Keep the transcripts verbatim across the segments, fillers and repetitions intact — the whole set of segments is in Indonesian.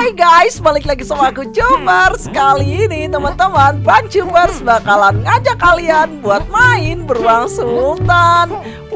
Hai guys, balik lagi sama aku Cupers. Kali ini teman-teman, Bang Cupers bakalan ngajak kalian buat main Beruang Sultan.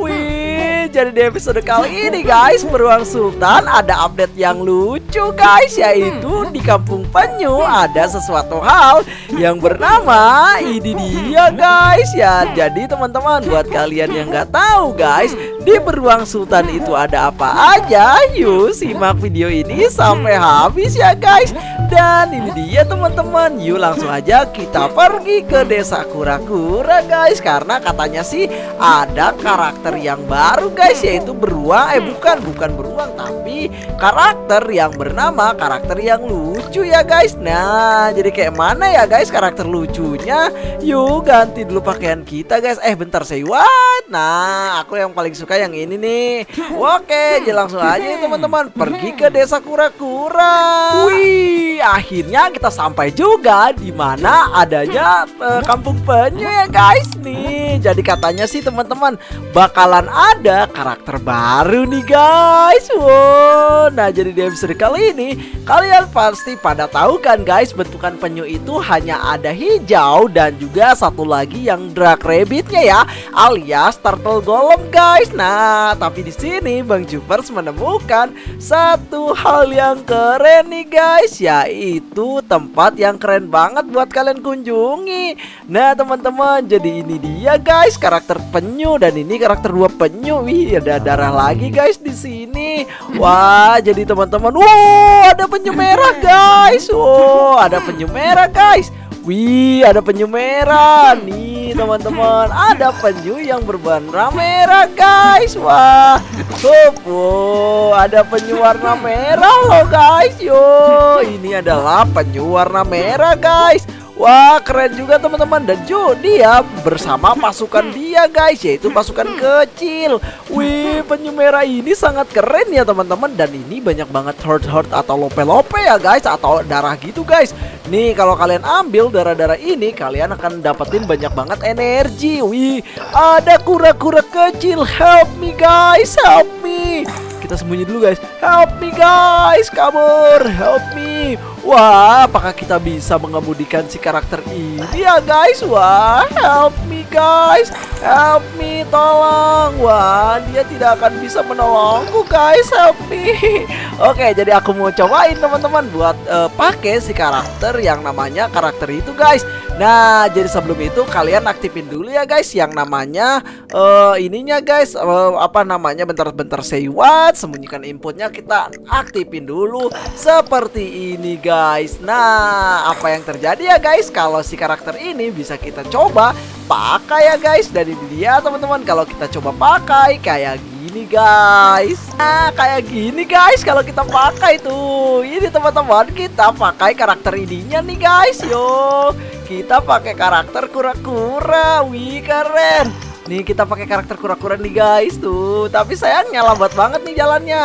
Wih, jadi di episode kali ini guys, Beruang Sultan ada update yang lucu guys, yaitu di Kampung Penyu ada sesuatu hal yang bernama ini dia guys ya. Jadi teman-teman, buat kalian yang nggak tahu guys, di Beruang Sultan itu ada apa aja, yuk simak video ini sampai habis ya guys. Dan ini dia teman-teman, yuk langsung aja kita pergi ke desa kura-kura guys. Karena katanya sih ada karakter yang baru guys, yaitu beruang, eh bukan, bukan beruang, tapi karakter yang bernama karakter yang lucu ya guys. Nah, jadi kayak mana ya guys karakter lucunya? Yuk ganti dulu pakaian kita guys. Eh bentar, say what? Nah, aku yang paling suka yang ini nih. Oke, jadi langsung aja ya teman-teman, pergi ke desa kura-kura. Wih, akhirnya kita sampai juga di mana adanya uh, Kampung Penyu ya guys nih. Jadi katanya sih teman-teman bakalan ada karakter baru nih guys. Wow. Nah, jadi di episode kali ini kalian pasti pada tahu kan guys, bentukan penyu itu hanya ada hijau dan juga satu lagi yang drag rabbitnya ya, alias turtle golem guys. Nah, tapi di sini Bang Cupers menemukan satu hal yang keren nih guys, yaitu tempat yang keren banget buat kalian kunjungi. Nah teman-teman, jadi ini dia guys karakter penyu, dan ini karakter dua penyu. Wih, ada darah lagi guys di sini. Wah, jadi teman-teman, wow, ada penyu merah guys. Wow, ada penyu merah guys. Wih, ada penyu merah nih teman-teman. Ada penyu yang berwarna merah guys. Wah, hup, wow, ada penyu warna merah loh guys. Yo, ini adalah penyu warna merah guys. Wah, keren juga teman-teman. Dan Jo, dia bersama pasukan dia guys, yaitu pasukan kecil. Wih, penyu merah ini sangat keren ya teman-teman. Dan ini banyak banget heart-heart atau lope-lope ya guys, atau darah gitu guys. Nih, kalau kalian ambil darah-darah ini, kalian akan dapetin banyak banget energi. Wih, ada kura-kura kecil. Help me guys, help me. Kita sembunyi dulu guys. Help me guys, kabur. Help me. Wah, apakah kita bisa mengemudikan si karakter ini ya guys? Wah, help me guys, help me, tolong. Wah, dia tidak akan bisa menolongku guys, help me. Oke, jadi aku mau cobain teman-teman buat uh, pakai si karakter yang namanya karakter itu guys. Nah, jadi sebelum itu kalian aktifin dulu ya guys yang namanya uh, ininya guys, uh, apa namanya, bentar-bentar, say what, sembunyikan inputnya, kita aktifin dulu seperti ini guys. Nah, apa yang terjadi ya guys kalau si karakter ini bisa kita coba pakai ya guys. Dan ini dia teman-teman, kalau kita coba pakai kayak gini guys. Nah, kayak gini guys kalau kita pakai tuh. Ini teman-teman, kita pakai karakter ininya nih guys. Yo, kita pakai karakter kura-kura. Wih, keren. Nih, kita pakai karakter kura-kura nih guys tuh. Tapi sayangnya lambat banget nih jalannya.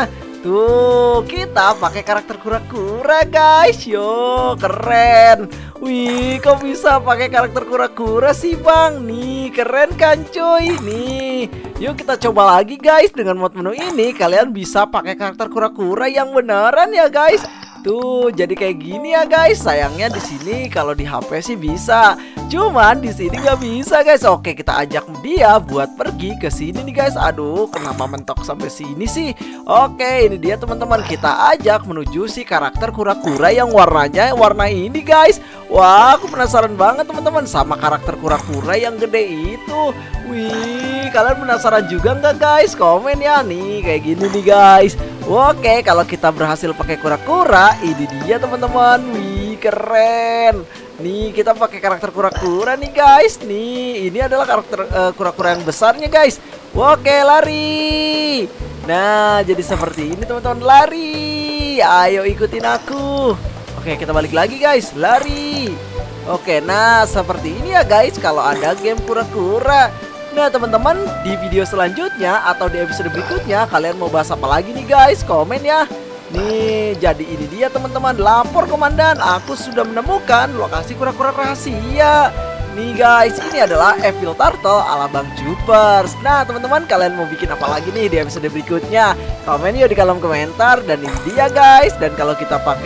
Tuh, kita pakai karakter kura-kura guys. Yo, keren. Wih, kok bisa pakai karakter kura-kura sih bang? Nih, keren kan cuy. Nih, yuk kita coba lagi guys. Dengan mod menu ini kalian bisa pakai karakter kura-kura yang beneran ya guys. Tuh, jadi kayak gini ya guys. Sayangnya di sini kalau di H P sih bisa, cuman di sini nggak bisa guys. Oke, kita ajak dia buat pergi ke sini nih guys. Aduh, kenapa mentok sampai sini sih? Oke, ini dia teman-teman, kita ajak menuju si karakter kura-kura yang warnanya warna ini guys. Wah, aku penasaran banget teman-teman sama karakter kura-kura yang gede itu. Wih, kalian penasaran juga nggak guys? Komen ya. Nih, kayak gini nih guys. Oke, kalau kita berhasil pakai kura-kura, ini dia teman-teman. Wih, keren. Nih, kita pakai karakter kura-kura nih guys. Nih, ini adalah karakter uh, kura-kura yang besarnya guys. Oke, lari. Nah, jadi seperti ini teman-teman, lari. Ayo ikutin aku. Oke, kita balik lagi guys, lari. Oke, nah seperti ini ya guys kalau ada game kura-kura. Nah teman-teman, di video selanjutnya atau di episode berikutnya kalian mau bahas apa lagi nih guys? Komen ya. Nih, jadi ini dia teman-teman, lapor komandan, aku sudah menemukan lokasi kura-kura rahasia. Nih guys, ini adalah Evil Turtle ala Bang Cupers. Nah teman-teman, kalian mau bikin apa lagi nih di episode berikutnya? Komen yuk di kolom komentar. Dan ini dia guys. Dan kalau kita pakai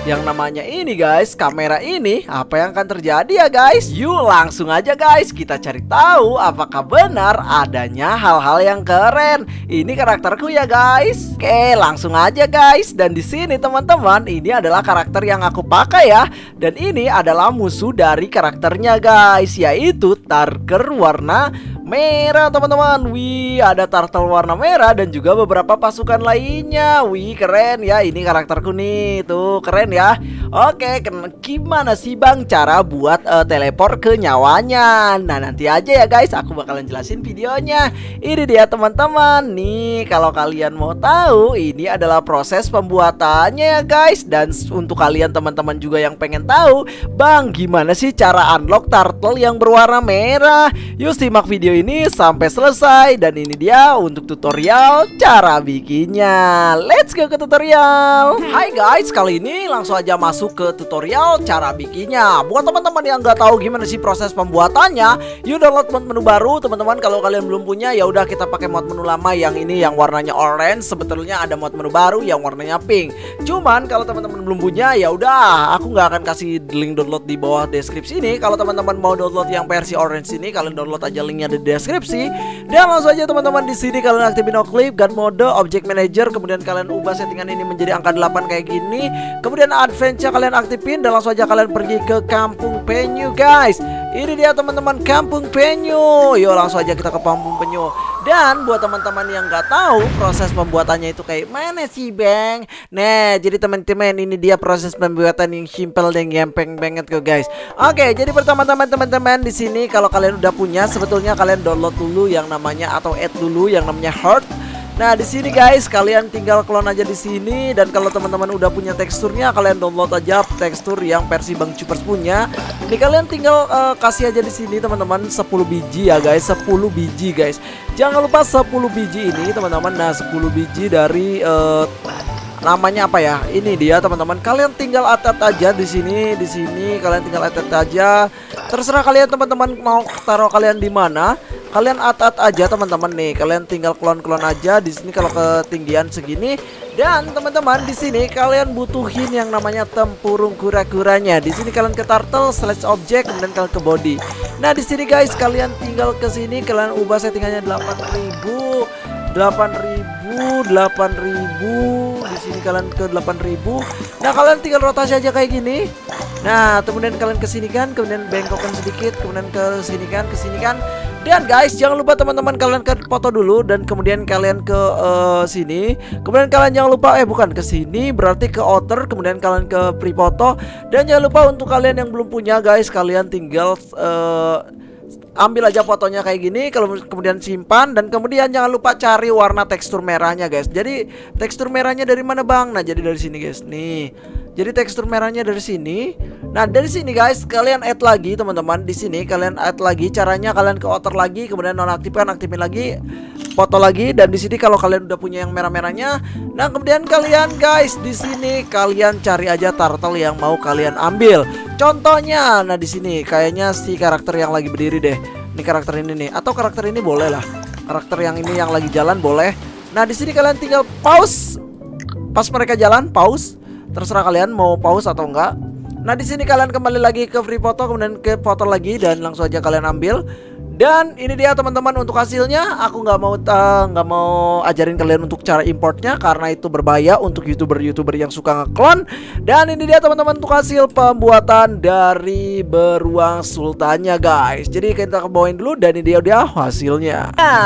yang namanya ini guys, kamera ini, apa yang akan terjadi ya guys? Yuk langsung aja guys kita cari tahu apakah benar adanya hal-hal yang keren. Ini karakterku ya guys. Oke, langsung aja guys. Dan di sini teman-teman, ini adalah karakter yang aku pakai ya. Dan ini adalah musuh dari karakternya guys, yaitu Tarker warna merah teman-teman. Wih, ada turtle warna merah dan juga beberapa pasukan lainnya. Wih, keren ya. Ini karakterku nih, tuh keren ya. Oke, gimana sih bang cara buat uh, teleport ke nyawanya? Nah nanti aja ya guys, aku bakalan jelasin videonya. Ini dia teman-teman. Nih kalau kalian mau tahu, ini adalah proses pembuatannya ya guys. Dan untuk kalian teman-teman juga yang pengen tahu, bang gimana sih cara unlock turtle yang berwarna merah? Yuk simak video ini sampai selesai. Dan ini dia untuk tutorial cara bikinnya. Let's go ke tutorial. Hai guys, kali ini langsung aja masuk ke tutorial cara bikinnya. Buat teman-teman yang nggak tahu gimana sih proses pembuatannya, yuk download mod menu baru teman-teman. Kalau kalian belum punya, ya udah kita pakai mod menu lama yang ini yang warnanya orange. Sebetulnya ada mod menu baru yang warnanya pink. Cuman kalau teman-teman belum punya, ya udah aku nggak akan kasih link download di bawah deskripsi ini. Kalau teman-teman mau download yang versi orange ini, kalian download aja linknya di deskripsi. Dan langsung aja teman-teman, di sini kalian aktifin no clip, gun mode, object manager, kemudian kalian ubah settingan ini menjadi angka delapan kayak gini. Kemudian adventure kalian aktifin dan langsung aja kalian pergi ke Kampung Penyu guys. Ini dia teman-teman, Kampung Penyu. Yuk langsung aja kita ke Kampung Penyu. Dan buat teman-teman yang nggak tahu proses pembuatannya itu kayak mana sih bang? Nah jadi teman-teman, ini dia proses pembuatan yang simple dan gampang banget kok guys. Oke, jadi pertama-tama teman-teman di sini kalau kalian udah punya, sebetulnya kalian download dulu yang namanya atau add dulu yang namanya Heart. Nah di sini guys kalian tinggal clone aja di sini. Dan kalau teman-teman udah punya teksturnya, kalian download aja tekstur yang versi Bang Cupers punya. Ini kalian tinggal uh, kasih aja di sini teman-teman sepuluh biji ya guys, sepuluh biji guys. Jangan lupa sepuluh biji ini teman-teman. Nah sepuluh biji dari uh, namanya apa ya? Ini dia teman-teman. Kalian tinggal add aja di sini, di sini kalian tinggal add aja. Terserah kalian teman-teman mau taruh kalian di mana. Kalian add aja teman-teman nih. Kalian tinggal klon-klon aja di sini kalau ketinggian segini. Dan teman-teman di sini kalian butuhin yang namanya tempurung kura-kuranya. Di sini kalian ke turtle slash object, kemudian kalian ke body. Nah di sini guys kalian tinggal ke sini, kalian ubah settingannya delapan ribu, delapan ribu, delapan ribu. Di sini kalian ke delapan ribu. Nah kalian tinggal rotasi aja kayak gini. Nah kemudian kalian ke sini kan, kemudian bengkokkan sedikit, kemudian ke sini kan, ke sini kan. Dan guys jangan lupa teman-teman kalian ke foto dulu dan kemudian kalian ke uh, sini. Kemudian kalian jangan lupa eh bukan ke sini, berarti ke outer, kemudian kalian ke pre foto. Dan jangan lupa untuk kalian yang belum punya guys, kalian tinggal uh, ambil aja fotonya kayak gini, kalau kemudian simpan. Dan kemudian jangan lupa cari warna tekstur merahnya guys. Jadi tekstur merahnya dari mana bang? Nah jadi dari sini guys. Nih jadi tekstur merahnya dari sini. Nah dari sini guys kalian add lagi teman-teman. Di sini kalian add lagi. Caranya kalian ke outer lagi, kemudian nonaktifkan, aktifin lagi, foto lagi. Dan di sini kalau kalian udah punya yang merah-merahnya, nah kemudian kalian guys di sini kalian cari aja turtle yang mau kalian ambil. Contohnya, nah di sini kayaknya si karakter yang lagi berdiri deh. Ini karakter ini nih, atau karakter ini boleh lah. Karakter yang ini yang lagi jalan boleh. Nah di sini kalian tinggal pause. Pas mereka jalan pause. Terserah kalian mau pause atau enggak. Nah di sini kalian kembali lagi ke free foto, kemudian ke foto lagi dan langsung aja kalian ambil. Dan ini dia teman-teman untuk hasilnya. Aku nggak mau nggak uh, mau ajarin kalian untuk cara importnya karena itu berbahaya untuk youtuber-youtuber yang suka ngeklon. Dan ini dia teman-teman untuk hasil pembuatan dari beruang sultannya guys. Jadi kita kebawain dulu dan ini dia dia hasilnya.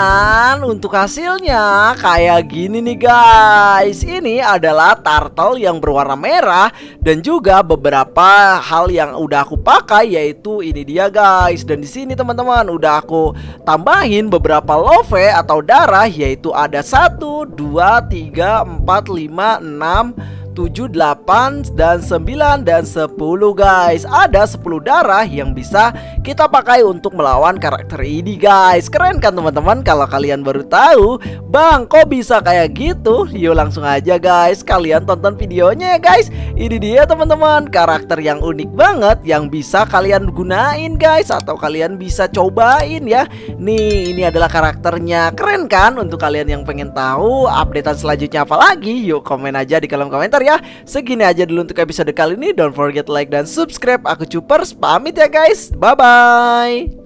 Dan untuk hasilnya kayak gini nih guys. Ini adalah turtle yang berwarna merah dan juga beberapa hal yang udah aku pakai, yaitu ini dia guys. Dan di sini teman-teman udah aku tambahin beberapa love atau darah, yaitu ada satu, dua, tiga, empat, lima, enam, tujuh, delapan, dan sembilan, dan sepuluh guys. Ada sepuluh darah yang bisa kita pakai untuk melawan karakter ini guys. Keren kan teman-teman? Kalau kalian baru tahu, bang kok bisa kayak gitu? Yuk langsung aja guys, kalian tonton videonya ya guys. Ini dia teman-teman, karakter yang unik banget yang bisa kalian gunain guys, atau kalian bisa cobain ya. Nih ini adalah karakternya. Keren kan? Untuk kalian yang pengen tahu updatean selanjutnya apa lagi, yuk komen aja di kolom komentar ya. ya. Segini aja dulu untuk episode kali ini. Don't forget like dan subscribe. Aku Cupers pamit ya guys. Bye bye.